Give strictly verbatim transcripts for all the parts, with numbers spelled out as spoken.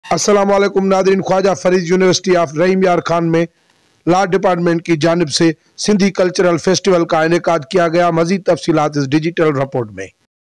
अस्सलाम वालेकुम नादरीन, ख्वाजा फरीद यूनिवर्सिटी ऑफ रहीम यार खान में लॉ डिपार्टमेंट की जानिब से सिंधी कल्चरल फेस्टिवल का इनेकाद किया गया। मजीद तफसीलात इस डिजिटल रिपोर्ट में।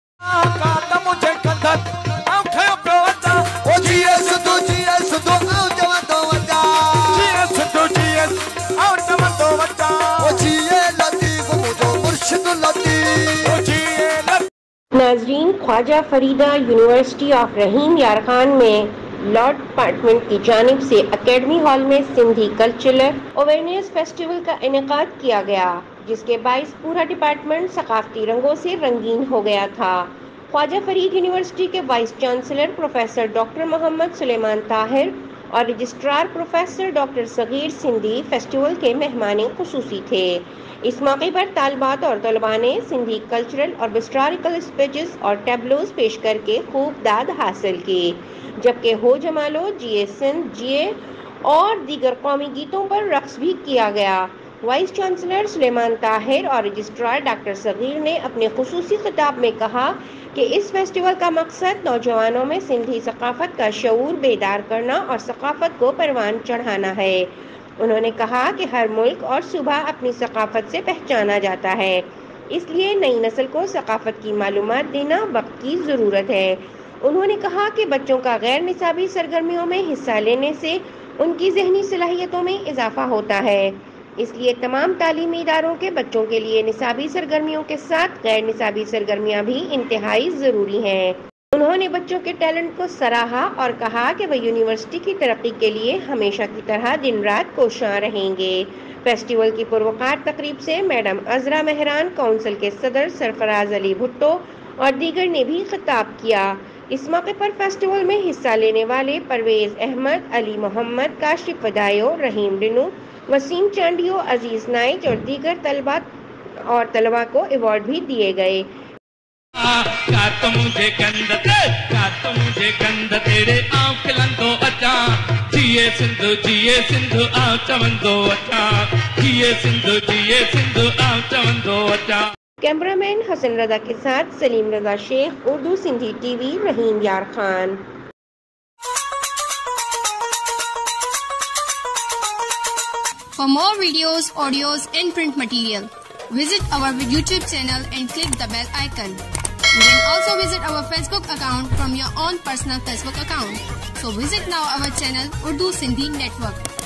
नाजरीन, ख्वाजा फरीदा यूनिवर्सिटी ऑफ रहीम यार खान में लॉ डिपार्टमेंट की जानिब से अकेडमी हॉल में सिंधी कल्चरल अवेयरनेस फेस्टिवल का इनेकाद किया गया, जिसके बाइस पूरा डिपार्टमेंट सकाफती रंगों से रंगीन हो गया था। ख्वाजा फरीद यूनिवर्सिटी के vice chancellor professor doctor Mohammad Suleman Tahir और registrar professor doctor Saghir Sindhi festival के मेहमान खुसूसी थे। इस मौके पर तालबात और तलबा ने सिंधी कल्चरल और हिस्टोरिकल स्पीचेस और टैबलोज पेश करके खूब दाद हासिल की, जबकि हो जमालो, जिए सिंध, जिए और दीगर कौमी गीतों पर रक्स भी किया गया। वाइस चांसलर सुलेमान ताहिर और रजिस्ट्रार डॉक्टर सगीर ने अपने खुसूसी खिताब में कहा कि इस फेस्टिवल का मकसद नौजवानों में सिंधी सकाफत का शऊर बेदार करना और सकाफत को परवान चढ़ाना है। उन्होंने कहा कि हर मुल्क और सूबा अपनी सकाफत से पहचाना जाता है, इसलिए नई नस्ल को सकाफत की मालूमात देना वक्त की ज़रूरत है। उन्होंने कहा कि बच्चों का गैर निसाबी सरगर्मियों में हिस्सा लेने से उनकी जहनी सलाहियतों में इजाफा होता है, इसलिए तमाम तालीमी इदारों के बच्चों के लिए निसाबी सरगर्मियों के साथ गैर निसाबी सरगर्मियाँ भी इंतहाई ज़रूरी हैं। उन्होंने बच्चों के टैलेंट को सराहा और कहा कि वह यूनिवर्सिटी की तरक्की के लिए हमेशा की तरह दिन रात कोशां रहेंगे। फेस्टिवल की पुरवकार तकरीब से मैडम अजरा मेहरान, काउंसिल के सदर सरफराज अली भुट्टो और दीगर ने भी खिताब किया। इस मौके पर फेस्टिवल में हिस्सा लेने वाले परवेज अहमद, अली मोहम्मद, काशिफ वदायो, रहीम डिनू, वसीम चांडियो, अजीज नाइज और दीगर तलबा और तलबा को अवार्ड भी दिए गए। का तो मुझे गंद ते का तो मुझे गंद तेरे आँख खिलंदो अचा जिए सिंधु जिए सिंधु आ चवंदो अचा जिए सिंधु जिए सिंधु आ चवंदो अचा। कैमरामैन हसन रजा के साथ Saleem Raza Sheikh, Urdu Sindhi TV, Rahim Yar Khan. For more videos, audios and print material, visit our YouTube channel and click the bell icon. You can also visit our Facebook account from your own personal Facebook account. So visit now our channel Urdu Sindhi Network.